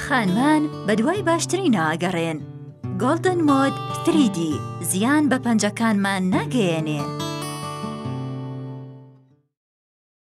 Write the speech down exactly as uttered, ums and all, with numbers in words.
خانمان بە دوای باشترینە ئاگەڕێن. گۆڵدن مۆد تری دی زیان بە پەنجەکانمان ناگەیەنێ.